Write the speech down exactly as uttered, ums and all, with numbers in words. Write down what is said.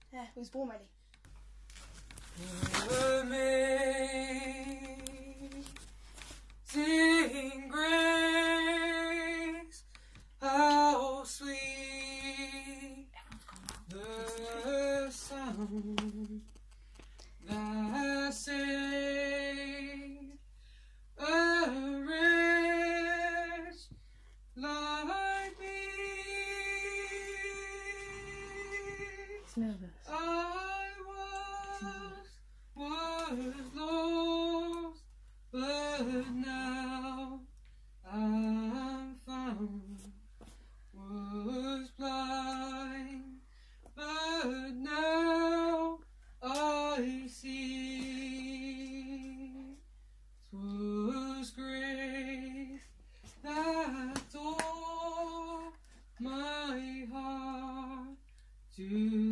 Yeah, he was born ready. Amazing grace, how sweet the sound that saved a wretch like me. He's nervous. I was, was lost, but now I'm found. Was blind, but now I see. 'Twas grace that taught my heart to